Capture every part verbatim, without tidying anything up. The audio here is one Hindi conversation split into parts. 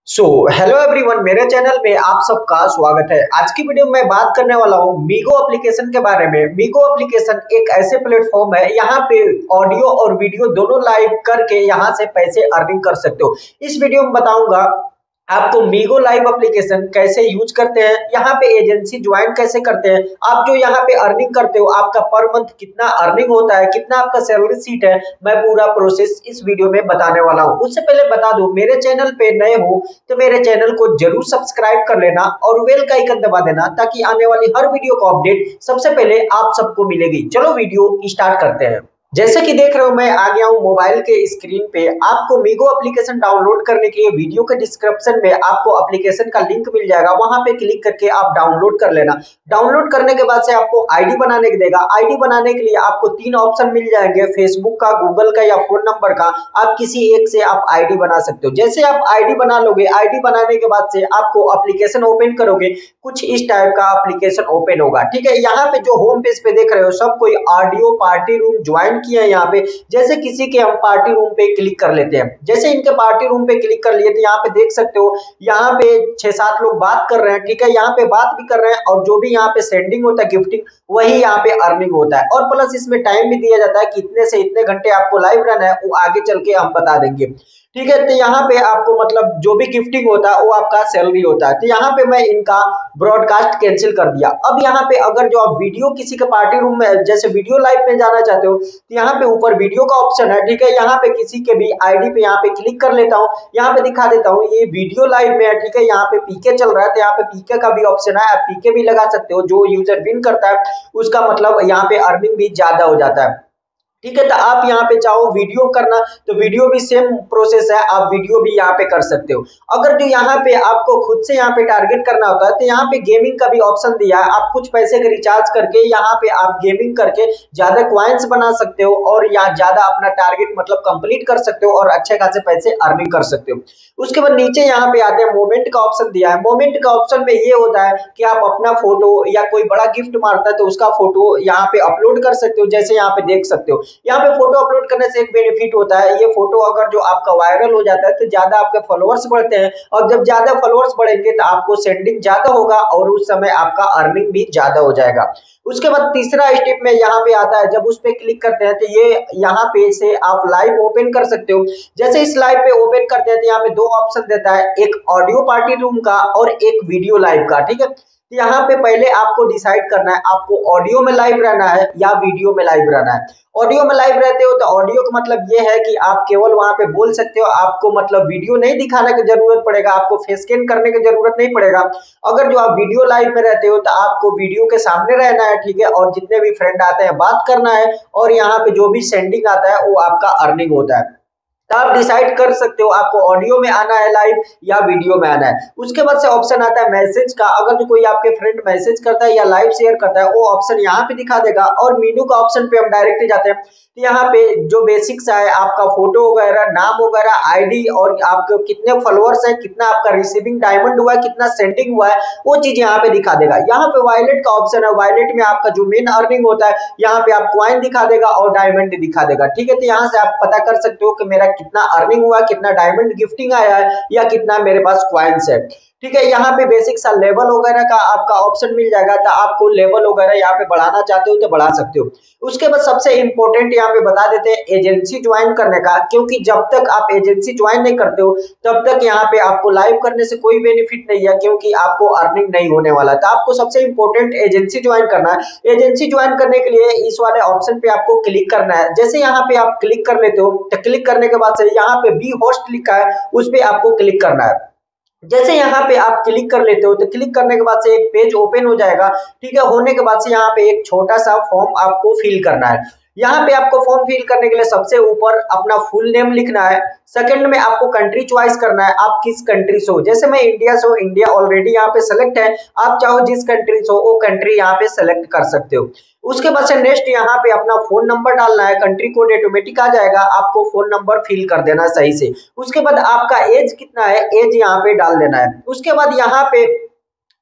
सो हेलो एवरीवन, मेरे चैनल में आप सबका स्वागत है। आज की वीडियो में मैं बात करने वाला हूँ मीगो एप्लीकेशन के बारे में। मीगो एप्लीकेशन एक ऐसे प्लेटफॉर्म है, यहाँ पे ऑडियो और वीडियो दोनों लाइव करके यहाँ से पैसे अर्निंग कर सकते हो। इस वीडियो में बताऊंगा आपको मीगो लाइव एप्लीकेशन कैसे यूज करते हैं, यहाँ पे एजेंसी ज्वाइन कैसे करते हैं, आप जो यहाँ पे अर्निंग करते हो आपका पर मंथ कितना अर्निंग होता है, कितना आपका सैलरी सीट है, मैं पूरा प्रोसेस इस वीडियो में बताने वाला हूँ। उससे पहले बता दूं, मेरे चैनल पे नए हो तो मेरे चैनल को जरूर सब्सक्राइब कर लेना और बेल का आइकन दबा देना, ताकि आने वाली हर वीडियो को अपडेट सबसे पहले आप सबको मिलेगी। चलो वीडियो स्टार्ट करते हैं। जैसे कि देख रहे हो, मैं आ गया हूं मोबाइल के स्क्रीन पे। आपको मीगो एप्लीकेशन डाउनलोड करने के लिए वीडियो के डिस्क्रिप्शन में आपको एप्लीकेशन का लिंक मिल जाएगा, वहां पे क्लिक करके आप डाउनलोड कर लेना। डाउनलोड करने के बाद से आपको आईडी बनाने के देगा। आईडी बनाने के लिए आपको तीन ऑप्शन मिल जाएंगे, फेसबुक का, गूगल का या फोन नंबर का। आप किसी एक से आप आईडी बना सकते हो। जैसे आप आईडी बना लोगे, आईडी बनाने के बाद से आपको एप्लीकेशन ओपन करोगे, कुछ इस टाइप का एप्लीकेशन ओपन होगा। ठीक है, यहाँ पे जो होम पेज पे देख रहे हो सब कोई ऑडियो पार्टी रूम ज्वाइन किया है। यहाँ पे जैसे किसी के हम पार्टी रूम पे क्लिक कर लेते हैं, जैसे इनके पार्टी रूम पे क्लिक कर लिए तो यहाँ पे देख सकते हो, यहाँ पे छह सात लोग बात कर रहे हैं। ठीक है, यहाँ पे बात भी कर रहे हैं और जो भी यहाँ पे सेंडिंग होता है, गिफ्टिंग, वही यहाँ पे अर्निंग होता है। और प्लस इसमें टाइम भी दिया जाता है कि इतने से इतने घंटे आपको लाइव रहना है, वो आगे चल के हम बता देंगे। ठीक है, तो यहाँ पे आपको मतलब जो भी गिफ्टिंग होता है वो आपका सैलरी होता है। तो यहाँ पे मैं इनका ब्रॉडकास्ट कैंसिल कर दिया। अब यहाँ पे अगर जो आप वीडियो किसी के पार्टी रूम में जैसे वीडियो लाइव में जाना चाहते हो तो यहाँ पे ऊपर वीडियो का ऑप्शन है। ठीक है, यहाँ पे किसी के भी आईडी पे यहाँ पे क्लिक कर लेता हूँ, यहाँ पे दिखा देता हूँ ये वीडियो लाइव में है। ठीक है, यहाँ पे पीके चल रहा है तो यहाँ पे पीके का भी ऑप्शन है, आप पीके भी लगा सकते हो। जो यूजर विन करता है उसका मतलब यहाँ पे अर्निंग भी ज्यादा हो जाता है। ठीक है, तो आप यहाँ पे चाहो वीडियो करना तो वीडियो भी सेम प्रोसेस है, आप वीडियो भी यहाँ पे कर सकते हो। अगर जो यहाँ पे आपको खुद से यहाँ पे टारगेट करना होता है तो यहाँ पे गेमिंग का भी ऑप्शन दिया है। आप कुछ पैसे का रिचार्ज करके यहाँ पे आप गेमिंग करके ज्यादा क्वाइंस बना सकते हो और यहाँ ज्यादा अपना टारगेट मतलब कंप्लीट कर सकते हो और अच्छे खासे पैसे अर्निंग कर सकते हो। उसके बाद नीचे यहाँ पे आते हैं, मोमेंट का ऑप्शन दिया है। मोमेंट का ऑप्शन में ये होता है कि आप अपना फोटो या कोई बड़ा गिफ्ट मारता है तो उसका फोटो यहाँ पे अपलोड कर सकते हो। जैसे यहाँ पे देख सकते हो, यहाँ पे फोटो अपलोड करने से एक बेनिफिट होता है, ये फोटो अगर जो आपका वायरल हो जाता है तो ज्यादा आपके फॉलोअर्स बढ़ते हैं, और जब ज्यादा फॉलोअर्स बढ़ेंगे तो आपको सेंडिंग ज्यादा होगा और उस समय आपका अर्निंग भी ज्यादा हो जाएगा। उसके बाद तीसरा स्टेप में यहाँ पे आता है, जब उस पे क्लिक करते हैं तो ये यहाँ पे से आप लाइव ओपन कर सकते हो। जैसे इस लाइव पे ओपन करते हैं तो यहाँ पे दो ऑप्शन देता है, एक ऑडियो पार्टी रूम का और एक वीडियो लाइव का। ठीक है, तो यहाँ पे पहले आपको डिसाइड करना है आपको ऑडियो में लाइव रहना है या वीडियो में लाइव रहना है। ऑडियो में लाइव रहते हो तो ऑडियो का मतलब ये है कि आप केवल वहां पे बोल सकते हो, आपको मतलब वीडियो नहीं दिखाने की जरूरत पड़ेगा, आपको फेस स्कैन करने की जरूरत नहीं पड़ेगा। अगर जो आप वीडियो लाइव में रहते हो तो आपको वीडियो के सामने रहना है। ठीक है, और जितने भी फ्रेंड आते हैं बात करना है और यहाँ पे जो भी सेंडिंग आता है वो आपका अर्निंग होता है। तो आप डिसाइड कर सकते हो आपको ऑडियो में आना है लाइव या वीडियो में आना है। उसके बाद से ऑप्शन आता है मैसेज का, अगर जो कोई आपके फ्रेंड मैसेज करता है या लाइव शेयर करता है वो ऑप्शन यहाँ पे दिखा देगा। और मीनू का ऑप्शन पे हम डायरेक्टली जाते हैं तो यहाँ पे जो बेसिक्स है आपका फोटो वगैरह, नाम वगैरह, आईडी और आपके कितने फॉलोअर्स है, कितना आपका रिसीविंग डायमंड हुआ है, कितना सेंडिंग हुआ है, वो चीज यहाँ पे दिखा देगा। यहाँ पे वॉलेट का ऑप्शन है, वॉलेट में आपका जो मेन अर्निंग होता है यहाँ पे आप कॉइन दिखा देगा और डायमंड दिखा देगा। ठीक है, तो यहाँ से आप पता कर सकते हो कि मेरा कितना अर्निंग हुआ, कितना डायमंड गिफ्टिंग आया है या कितना मेरे पास क्वाइंस है। ठीक है, यहाँ पे बेसिक सा लेवल वगैरह का आपका ऑप्शन मिल जाएगा, तो आपको लेवल वगैरह यहाँ पे बढ़ाना चाहते हो तो बढ़ा सकते हो। उसके बाद सबसे इंपॉर्टेंट यहाँ पे बता देते हैं एजेंसी ज्वाइन करने का, क्योंकि जब तक आप एजेंसी ज्वाइन नहीं करते हो तब तक यहाँ पे आपको लाइव करने से कोई बेनिफिट नहीं है, क्योंकि आपको अर्निंग नहीं होने वाला। तो आपको सबसे इंपॉर्टेंट एजेंसी ज्वाइन करना है। एजेंसी ज्वाइन करने के लिए इस वाले ऑप्शन पे आपको क्लिक करना है। जैसे यहाँ पे आप क्लिक कर लेते हो तो क्लिक करने के बाद से यहाँ पे बी होस्ट लिखा है, उस पे आपको क्लिक करना है। जैसे यहाँ पे आप क्लिक कर लेते हो तो क्लिक करने के बाद से एक पेज ओपन हो जाएगा। ठीक है, होने के बाद से यहाँ पे एक छोटा सा फॉर्म आपको फिल करना है। यहाँ पे आपको फॉर्म फिल करने के लिए सबसे ऊपर अपना फुल नेम लिखना है। सेकंड में आपको कंट्री चॉइस करना है, आप किस कंट्री से हो। जैसे मैं इंडिया से हूँ, इंडिया ऑलरेडी यहाँ पे सेलेक्ट है, आप चाहो जिस कंट्री से हो वो कंट्री यहाँ पे सेलेक्ट कर सकते हो। उसके बाद से नेक्स्ट यहाँ पे अपना फोन नंबर डालना है, कंट्री कोड ऑटोमेटिक आ जाएगा, आपको फोन नंबर फिल कर देना है सही से। उसके बाद आपका एज कितना है, एज यहाँ पे डाल देना है। उसके बाद यहाँ पे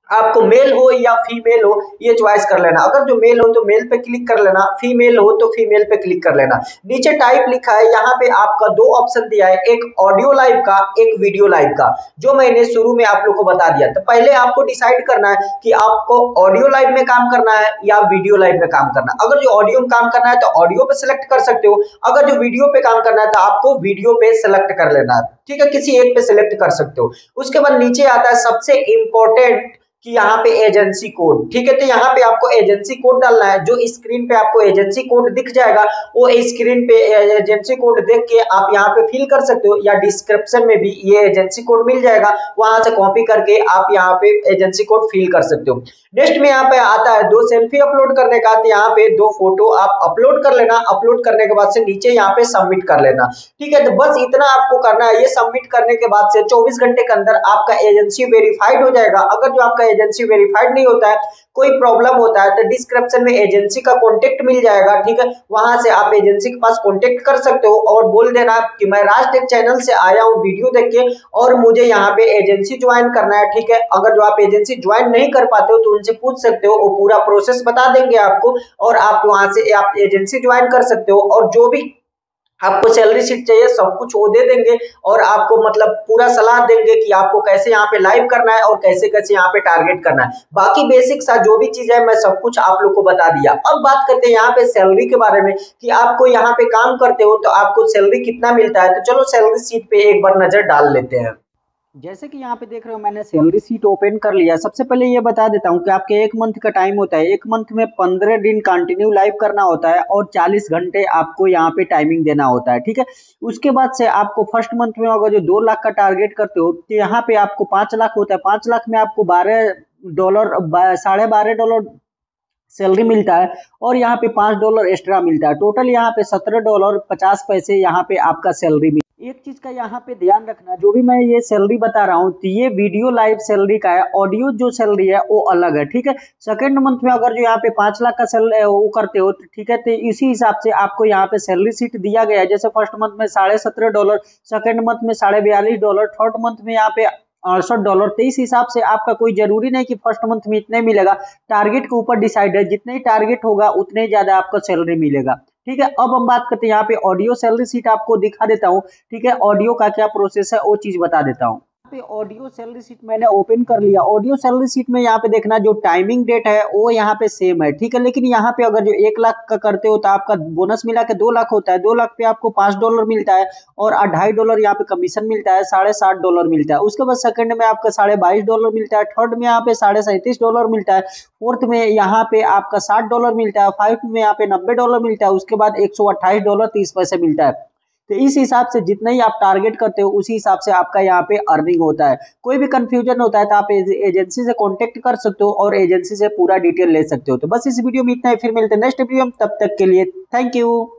आपको मेल हो या फीमेल हो ये चॉइस कर लेना। अगर जो मेल हो तो मेल पे क्लिक कर लेना, फीमेल हो तो फीमेल पे क्लिक कर लेना। नीचे टाइप लिखा है, यहाँ पे आपका दो ऑप्शन दिया है, एक ऑडियो लाइव का, एक वीडियो लाइव का, जो मैंने शुरू में आप लोग को बता दिया। तो पहले आपको डिसाइड करना है कि आपको ऑडियो लाइव में काम करना है या वीडियो लाइव में काम करना है। अगर जो ऑडियो में काम करना है तो ऑडियो पे सिलेक्ट कर सकते हो, अगर जो वीडियो पे काम करना है तो आपको वीडियो पे सिलेक्ट कर लेना है, ठीक है, किसी एक पे सिलेक्ट कर सकते हो। उसके बाद नीचे आता है सबसे इंपॉर्टेंट कि यहाँ पे एजेंसी कोड, ठीक है, तो यहाँ पे आपको एजेंसी कोड डालना है। जो स्क्रीन पे आपको एजेंसी कोड दिख जाएगा वो स्क्रीन पे एजेंसी कोड देख के आप यहाँ पे फिल कर सकते हो, या डिस्क्रिप्शन में भी ये एजेंसी कोड मिल जाएगा, वहां से कॉपी करके आप यहाँ पे एजेंसी कोड फिल कर सकते हो। नेक्स्ट में यहाँ पे आता है दो सेल्फी अपलोड करने का, तो यहाँ पे दो फोटो आप अपलोड कर लेना। अपलोड करने के बाद से नीचे यहाँ पे सबमिट कर लेना, ठीक है। तो बस इतना आपको करना है। ये सबमिट करने के बाद से चौबीस घंटे के अंदर आपका एजेंसी वेरीफाइड हो जाएगा। अगर जो आपका एजेंसी वेरीफाइड नहीं होता है, कोई प्रॉब्लम होता है, तो डिस्क्रिप्शन में एजेंसी का कॉन्टेक्ट मिल जाएगा, ठीक है, वहां से आप एजेंसी के पास कॉन्टेक्ट कर सकते हो और बोल देना कि मैं राजटेक चैनल से आया हूँ वीडियो देख के और मुझे यहाँ पे एजेंसी ज्वाइन करना है, ठीक है। अगर जो आप एजेंसी ज्वाइन नहीं कर पाते हो तो उनसे पूछ सकते हो, वो पूरा प्रोसेस बता देंगे आपको और आप वहां से आप एजेंसी ज्वाइन कर सकते हो। और जो भी आपको सैलरी शीट चाहिए सब कुछ वो दे देंगे और आपको मतलब पूरा सलाह देंगे कि आपको कैसे यहाँ पे लाइव करना है और कैसे कैसे यहाँ पे टारगेट करना है। बाकी बेसिक सा जो भी चीज है मैं सब कुछ आप लोग को बता दिया। अब बात करते हैं यहाँ पे सैलरी के बारे में कि आपको यहाँ पे काम करते हो तो आपको सैलरी कितना मिलता है। तो चलो सैलरी शीट पे एक बार नजर डाल लेते हैं। जैसे कि यहाँ पे देख रहे हो मैंने सैलरी शीट ओपन कर लिया। सबसे पहले ये बता देता हूँ कि आपके एक मंथ का टाइम होता है, एक मंथ में पंद्रह दिन कंटिन्यू लाइव करना होता है और चालीस घंटे आपको यहाँ पे टाइमिंग देना होता है, ठीक है। उसके बाद से आपको फर्स्ट मंथ में अगर जो दो लाख का टारगेट करते हो तो यहाँ पे आपको पांच लाख होता है। पांच लाख में आपको बारह डॉलर साढ़े बारह डॉलर सैलरी मिलता है और यहाँ पे पांच डॉलर एक्स्ट्रा मिलता है। टोटल यहाँ पे सत्रह डॉलर पचास पैसे यहाँ पे आपका सैलरी मिलता है। एक चीज का यहाँ पे ध्यान रखना, जो भी मैं ये सैलरी बता रहा हूँ तो ये वीडियो लाइव सैलरी का है, ऑडियो जो सैलरी है वो अलग है, ठीक है। सेकंड मंथ में अगर जो यहाँ पे पांच लाख का सैलरी वो करते हो तो ठीक है, तो इसी हिसाब से आपको यहाँ पे सैलरी शीट दिया गया है। जैसे फर्स्ट मंथ में साढ़े सत्रह डॉलर, सेकेंड मंथ में साढ़े बयालीस डॉलर, थर्ड मंथ में यहाँ पे अड़सठ डॉलर। तो इस हिसाब से आपका कोई जरूरी नहीं कि फर्स्ट मंथ में इतने मिलेगा, टारगेट के ऊपर डिसाइड है, जितने ही टारगेट होगा उतने ही ज्यादा आपको सैलरी मिलेगा, ठीक है। अब हम बात करते हैं यहाँ पे ऑडियो सैलरी शीट आपको दिखा देता हूँ, ठीक है। ऑडियो का क्या प्रोसेस है वो चीज बता देता हूँ। पे ऑडियो सैलरी शीट मैंने ओपन कर लिया। ऑडियो सैलरी शीट में यहाँ पे देखना जो टाइमिंग डेट है वो यहाँ पे सेम है, ठीक है। लेकिन यहाँ पे अगर जो एक लाख का करते हो तो आपका बोनस मिला के दो लाख होता है। दो लाख पे आपको पांच डॉलर मिलता है और ढाई डॉलर यहाँ पे कमीशन मिलता है, साढ़े सात डॉलर मिलता है। उसके बाद सेकंड में आपका साढ़े बाईस डॉलर मिलता है, थर्ड में यहाँ पे साढ़े सैंतीस डॉलर मिलता है, फोर्थ में यहाँ पे आपका साठ डॉलर मिलता है, फाइव में यहाँ पे नब्बे डॉलर मिलता है, उसके बाद एक सौ अट्ठाईस डॉलर तीस पैसे मिलता है। तो इस हिसाब से जितना ही आप टारगेट करते हो उसी हिसाब से आपका यहाँ पे अर्निंग होता है। कोई भी कंफ्यूजन होता है तो आप एजेंसी से कांटेक्ट कर सकते हो और एजेंसी से पूरा डिटेल ले सकते हो। तो बस इस वीडियो में इतना ही, फिर मिलते हैं नेक्स्ट वीडियो में, तब तक के लिए थैंक यू।